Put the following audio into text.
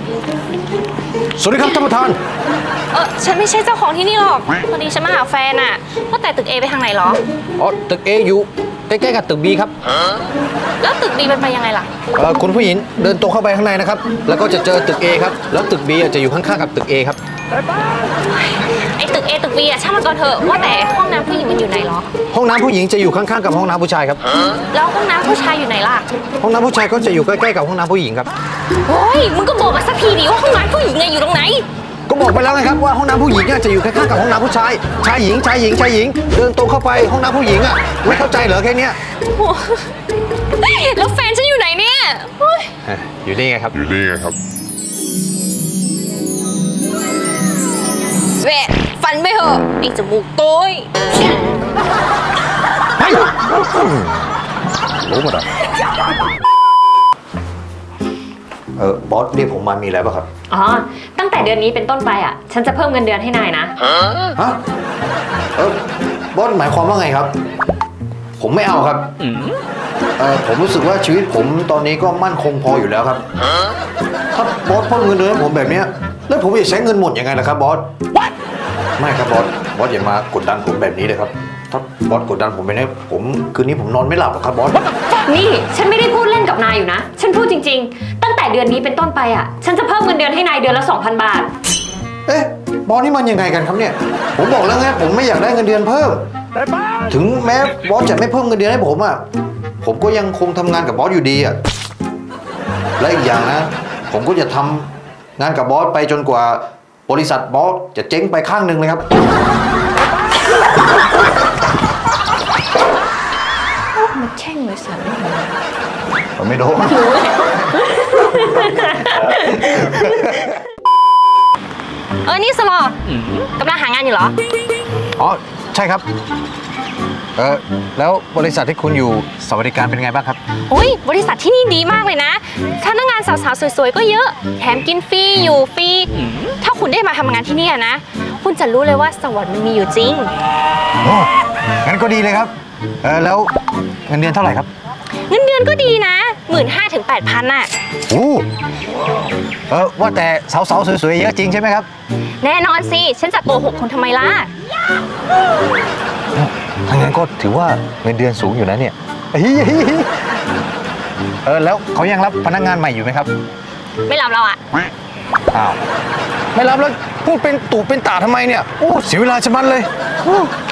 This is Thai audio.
สวัสดีครับท่านประธานฉันไม่ใช่เจ้าของที่นี่หรอกพอดีฉันมาหาแฟนอะว่าแต่ตึก A ไปทางไหนหรออ๋อตึก A อยู่ใกล้ๆกับตึก B ครับแล้วตึก B มันไปยังไงล่ะคุณผู้หญิงเดินตรงเข้าไปข้างในนะครับแล้วก็จะเจอตึก A ครับแล้วตึก B จะอยู่ข้างๆกับตึก A ครับไอ้ตึก A ตึก B อะช่างมันก่อนเถอะว่าแต่ห้องน้ำผู้หญิงมันอยู่ไหนหรอห้องน้ำผู้หญิงจะอยู่ข้างๆกับห้องน้ำผู้ชายครับแล้วห้องน้ำผู้ชายอยู่ไหนล่ะห้องน้ำผู้ชายก็จะอยู่ใกล้ๆกับห้องน้ำผู้หญิงครับโอ้ยมึงก็บอกมาสักทีดิว่าห้องน้ำผู้หญิงอยู่ตรงไหนก็บอกไปแล้วไงครับว่าห้องน้ำผู้หญิงจะอยู่ข้างๆกับห้องน้ำผู้ชายชายหญิงเดินตรงเข้าไปห้องน้ำผู้หญิงอ่ะไม่เข้าใจเหรอแค่นี้แล้วแฟนฉันอยู่ไหนเนี่ยอยู่นี่ไงครับแหวะฟันไม่เหอะไอ้จมูกโต้ยรู้หมดอ่ะบอสเรียกผมมามีอะไรป่ะครับอ๋อตั้งแต่เดือนนี้เป็นต้นไปอ่ะฉันจะเพิ่มเงินเดือนให้นายนะฮะบอสหมายความว่าไงครับผมไม่เอาครับผมรู้สึกว่าชีวิตผมตอนนี้ก็มั่นคงพออยู่แล้วครับถ้าบอสเพิ่มเงินเดือนให้ผมแบบนี้แล้วผมจะใช้เงินหมดยังไงล่ะครับบอสไม่ครับบอสอย่ามากดดันผมแบบนี้เลยครับถ้าบอสกดดันผมไปเนี่ยคืนนี้ผมนอนไม่หลับครับบอสนี่ฉันไม่ได้พูดเล่นกับนายอยู่นะฉันพูดจริงๆตั้งแต่เดือนนี้เป็นต้นไปอ่ะฉันจะเพิ่มเงินเดือนให้นายเดือนละ 2,000 บาทบอสนี่มันยังไงกันครับเนี่ยผมบอกแล้วไงผมไม่อยากได้เงินเดือนเพิ่มถึงแม้บอสจะไม่เพิ่มเงินเดือนให้ผมอ่ะผมก็ยังคงทำงานกับบอสอยู่ดีอ่ะและอีกอย่างนะผมก็จะทำงานกับบอสไปจนกว่าบริษัทบอสจะเจ๊งไปข้างหนึ่งเลยครับมันแช่งเลยสัตว์ผมไม่โดนนี่สลอกำลังหางานอยู่เหรออ๋อใช่ครับแล้วบริษัทที่คุณอยู่สวัสดิการเป็นไงบ้างครับบริษัทที่นี่ดีมากเลยนะพนักงานสาวๆสวยๆก็เยอะแถมกินฟรีอยู่ฟรีถ้าคุณได้มาทำงานที่นี่นะคุณจะรู้เลยว่าสวรรค์มันมีอยู่จริงงั้นก็ดีเลยครับแล้วเงินเดือนเท่าไหร่ครับเงินเดือนก็ดีนะ 15,000 ถึง 8,000 น่ะว่าแต่สาวๆสวยๆเยอะจริงใช่ไหมครับแน่นอนสิฉันจะโกหกคนทำไมล่ะถ้างั้นก็ถือว่าเงินเดือนสูงอยู่นะเนี่ยแล้วเขายังรับพนักงานใหม่อยู่ไหมครับไม่รับแล้วอ่ะอ้าวไม่รับแล้วพูดเป็นตู่เป็นตาทำไมเนี่ยเสียเวลาชะมัดเลย